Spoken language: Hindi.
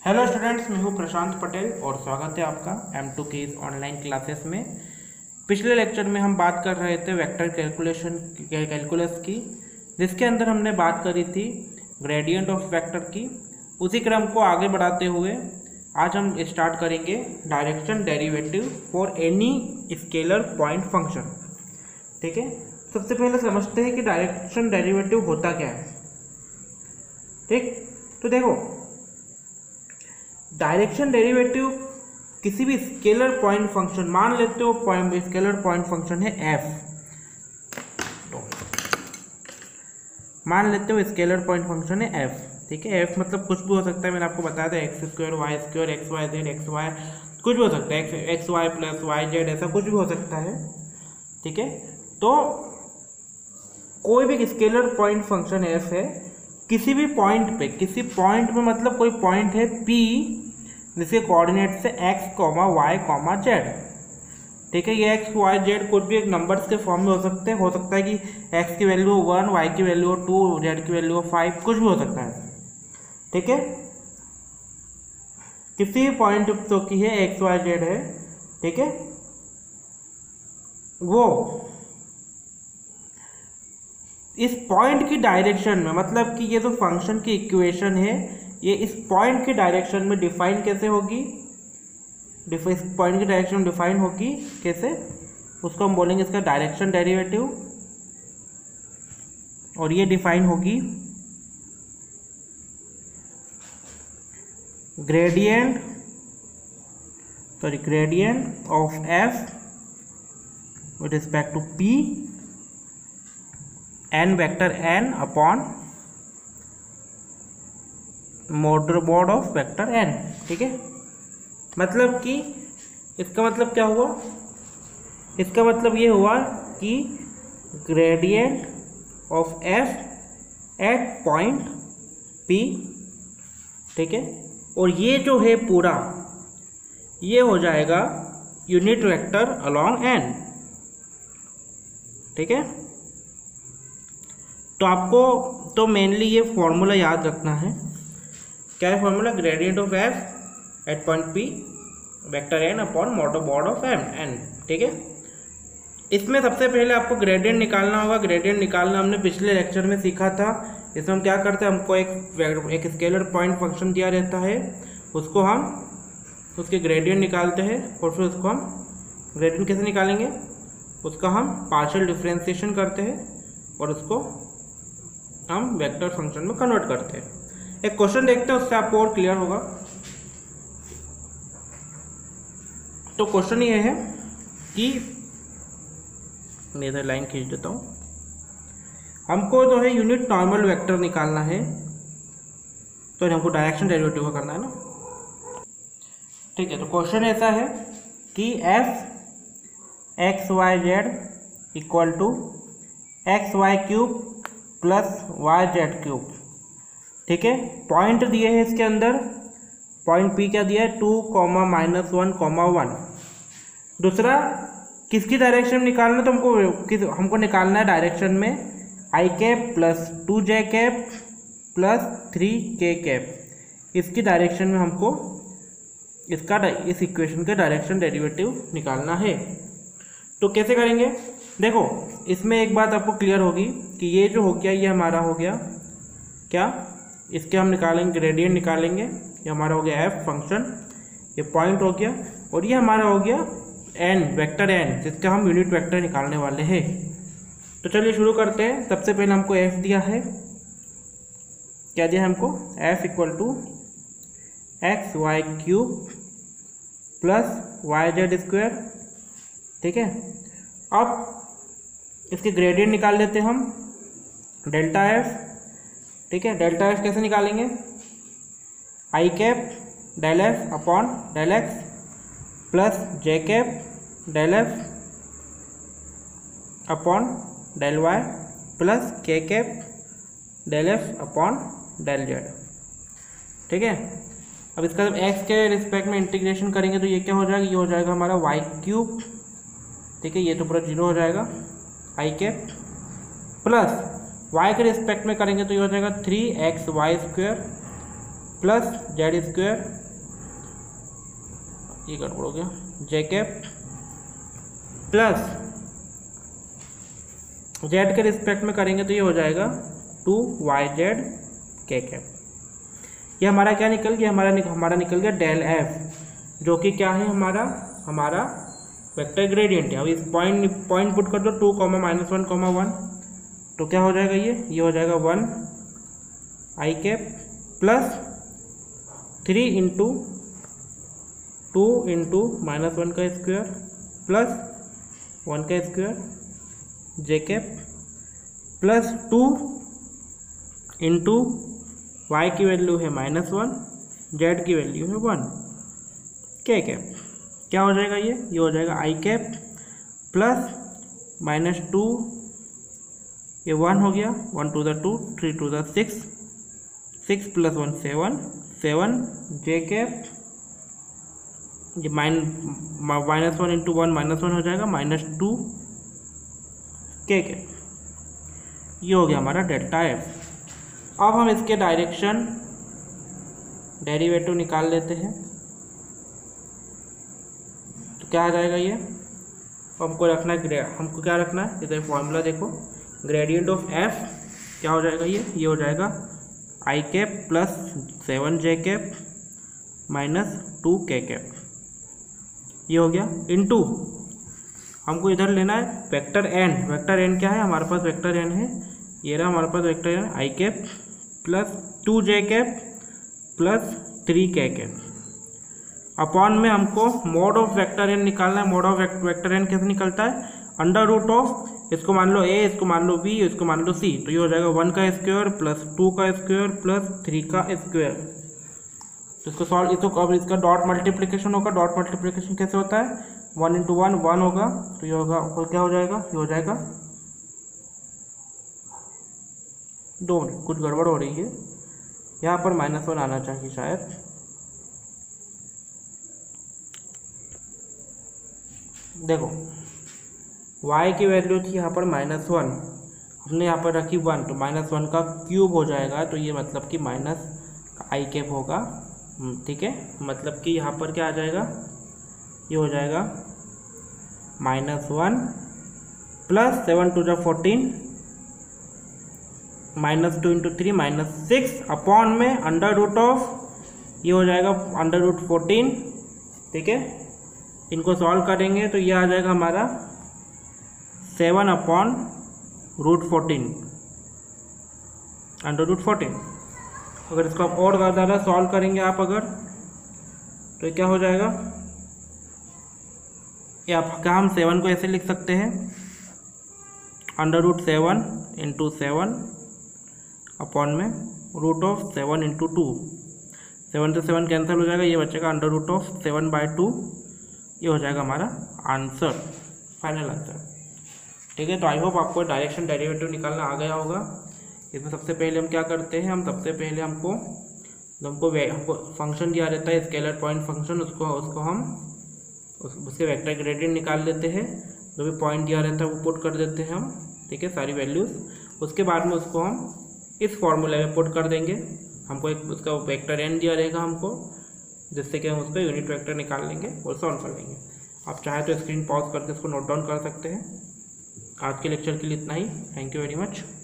हेलो स्टूडेंट्स, मैं हूं प्रशांत पटेल और स्वागत है आपका M2 की इस ऑनलाइन क्लासेस में। पिछले लेक्चर में हम बात कर रहे थे वेक्टर कैलकुलस की, जिसके अंदर हमने बात करी थी ग्रेडियंट ऑफ वेक्टर की। उसी क्रम को आगे बढ़ाते हुए आज हम स्टार्ट करेंगे direction derivative for any scalar point function. ठीक है, सबसे पहले समझते हैं कि डायरेक्शन डेरिवेटिव होता क्या है। ठीक, तो देखो, डायरेक्शन डेरिवेटिव किसी भी स्केलर पॉइंट फंक्शन, मान लेते हो स्केलर पॉइंट फंक्शन है f, तो मान लेते हो स्केलर पॉइंट फंक्शन है f। ठीक है, f मतलब कुछ भी हो सकता है, मैंने आपको बताया था x square y square x y z x y, कुछ भी हो सकता है, x y plus y z, ऐसा कुछ भी हो सकता है। ठीक है, तो कोई भी स्केलर पॉइंट फंक्शन f है, किसी भी पॉइंट पे, किसी पॉइंट में मतलब कोई पॉइंट है p जिसके कोऑर्डिनेट से x, y, z। ठीक है, ये x, y, z कुछ भी एक नंबर्स के फॉर्म में हो सकता है कि x की वैल्यू 1, y की वैल्यू 2, z की वैल्यू 5, कुछ भी हो सकता है। ठीक है, किसी भी पॉइंट तो की है x, y, z है। ठीक है, वो इस पॉइंट की डायरेक्शन में, मतलब कि ये जो फंक्शन की इक्वेशन है, ये इस पॉइंट की डायरेक्शन में डिफाइन कैसे होगी, इस पॉइंट की डायरेक्शन में डिफाइन होगी कैसे, उसको हम बोलेंगे इसका डायरेक्शन डेरिवेटिव। और ये डिफाइन होगी gradient of f with respect to p n vector n upon mod of vector n। ठीक है, मतलब कि इसका मतलब क्या हुआ, इसका मतलब ये हुआ कि gradient of f at point p। ठीक है, और ये जो है पूरा, ये हो जाएगा यूनिट वेक्टर अलोंग n। ठीक है, तो आपको तो मेनली ये फॉर्मूला याद रखना है। क्या है formula? Gradient of f at point p vector n upon mod of n। ठीक है, इसमें सबसे पहले आपको ग्रेडियंट निकालना होगा। ग्रेडियंट निकालना हमने पिछले लेक्चर में सीखा था। इसमें हम क्या करते हैं, हमको एक स्केलर पॉइंट फंक्शन दिया रहता है, उसको हम उसके ग्रेडियंट निकालते हैं, और फिर उसको हम ग्रेडियंट कैसे निकालेंगे, उसका हम पार्शियल डिफरेंशिएशन करते हैं और उसको हम वेक्टर फंक्शन में कन्वर्ट करते हैं। एक क्वेश्चन देखते हैं, उससे आपको और क्लियर होगा। तो क्वेश्चन ये है कि, मैं इधर लाइन खींच देता हूँ, हमको जो है यूनिट नॉर्मल वेक्टर निकालना है, तो हमको डायरेक्शन डेरिवेटिव का करना है ना। ठीक है, तो क्वेश्चन ऐसा है कि f x y z equal to x y cube plus y z cube. ठीक है, पॉइंट दिए हैं इसके अंदर, पॉइंट p क्या दिया है, 2, -1, 1। दूसरा, किसकी डायरेक्शन में निकालना, तो हमको निकालना है डायरेक्शन में i cap plus 2j cap plus 3k cap. इसकी डायरेक्शन में हमको इस इक्वेशन का डायरेक्शन डेरिवेटिव निकालना है। तो कैसे करेंगे, देखो, इसमें एक बात आपको क्लियर होगी कि ये जो हो गया, ये हमारा हो गया क्या, इसके हम निकालेंगे ग्रेडियंट निकालेंगे, ये हमारा हो गया f फंक्शन, ये पॉइंट हो गया, और ये हमारा हो गया n वेक्टर n, जिसका हम यूनिट वेक्टर निकालने वाले हैं। तो चलिए शुरू करते हैं। सबसे पहले हमको f दिया है, क्या दिया है हमको, f equal to x y cube plus y z square. ठीक है, अब इसके ग्रेडियंट निकाल लेते हैं हम, डेल्टा f। ठीक है, डेल्टा f कैसे निकालेंगे, i cap del f upon del x plus j cap del f upon del y plus k cap del f upon del z। ठीक है, अब इसका जब x के रिस्पेक्ट में इंटीग्रेशन करेंगे तो ये क्या हो जाएगा, ये हो जाएगा हमारा y क्यूब। ठीक है, ये तो पूरा 0 हो जाएगा, आई कैप प्लस y के रिस्पेक्ट में करेंगे तो ये हो जाएगा 3xy² प्लस जेड स्क्वायर, ये गड़बड़ हो गया, जे कैप प्लस जेड के रिस्पेक्ट में करेंगे तो ये हो जाएगा 2yz के कैप। ये हमारा क्या निकल गया, हमारा निकल गया डेल एफ, जो कि क्या है हमारा वेक्टर ग्रेडियंट है। अब इस पॉइंट पुट कर दो 2, -1, 1, तो क्या हो जाएगा, ये हो जाएगा 1 i cap plus 3 into 2 into -1 का स्क्वायर प्लस 1 का square j cap plus 2 into y की वैल्यू है -1, जेड की वैल्यू है 1 के कैप। क्या हो जाएगा, ये हो जाएगा आई कैप प्लस -2, ये 1 हो गया, 1 to the 2, 3 to the 6, 6 + 1 7 j cap, ये -1 इंटू 1 -1 हो जाएगा, -2 के कैप। ये हो गया हमारा डेल्टा एफ। अब हम इसके डायरेक्शन डेरिवेटिव निकाल लेते हैं, तो क्या आ जाएगा, ये हमको रखना है, हमको क्या रखना है, इधर फॉर्मूला देखो, ग्रेडियंट ऑफ एफ क्या हो जाएगा, ये हो जाएगा i cap plus 7 j cap -2 k cap. ये हो गया इनटू हमको इधर लेना है वेक्टर एन क्या है, हमारे पास वेक्टर एन है, ये रहा हमारे पास vector n, i cap plus 2 j cap plus 3 k cap. Upon में हमको मोड ऑफ वेक्टर एन निकालना है। मोड ऑफ वेक्टर एन कैसे निकलता है, अंडर रूट ऑफ, इसको मान लो ए, इसको मान लो बी, इसको मान लो सी, तो ये हो जाएगा 1 का स्क्वायर प्लस 2 का स्क्वायर प्लस 3 का स्क्वायर। तो इसको सॉल्व, इसको अब इसका डॉट मल्टीप्लिकेशन होगा। डॉट मल्टीप्लिकेशन कैसे होता है, 1 इंटू 1 1 होगा, तो ये होगा, और क्या हो जाएगा, ये हो जाएगा 2, कुछ गड़बड़ हो रही है यहाँ पर, -1 आना चाहिए शायद। देखो y की वैल्यू थी यहाँ पर -1, हमने यहाँ पर रखी 1, तो -1 का क्यूब हो जाएगा, तो ये मतलब कि माइनस आई कैप होगा, ठीक है। मतलब कि यहाँ पर क्या आ जाएगा, ये हो जाएगा -1 plus 7 to the 14 -2 into 3 -6 upon में अंडर रूट ऑफ, ये हो जाएगा अंडर रूट 14, ठीक है। इनको सॉल्व करेंगे तो ये आ जाएगा हमारा 7 अपॉन रूट 14 अंडर रूट 14। अगर इसको आप और ज़्यादा सॉल्व करेंगे आप अगर, तो क्या हो जाएगा, या क्या हम 7 को ऐसे लिख सकते हैं, अंडर रूट 7 इंटू 7 अपॉन में रूट ऑफ 7 इंटू 2, 7 से 7 कैंसिल हो जाएगा, ये बचेगा अंडर रूट ऑफ 7/2। ये हो जाएगा हमारा आंसर, फाइनल आंसर, ठीक है। तो आई होप आपको डायरेक्शन डेरिवेटिव निकालना आ गया होगा। इसमें सबसे पहले हम क्या करते हैं, हम सबसे पहले हमको फंक्शन दिया रहता है स्केलर पॉइंट फंक्शन, उसको हम उसके वेक्टर ग्रेडियंट निकाल लेते हैं। जो भी पॉइंट दिया रहता है वो पुट कर देते हैं हम, ठीक है, सारी वैल्यूज़। उसके बाद में उसको हम इस फॉर्मूले में पुट कर देंगे। हमको एक उसका वेक्टर एन दिया रहेगा हमको, जिससे कि हम उसका यूनिट वेक्टर निकाल लेंगे और सॉल्व कर लेंगे। आप चाहे तो स्क्रीन पॉज करके इसको नोट डाउन कर सकते हैं। आज के लेक्चर के लिए इतना ही। Thank you very much.